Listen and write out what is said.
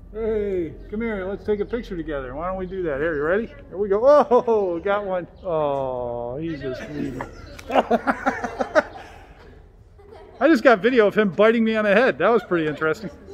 Hey, come here. Let's take a picture together. Why don't we do that? Here, you ready? Here we go. Oh, got one. Oh, he's a sweetie. I just got video of him biting me on the head. That was pretty interesting.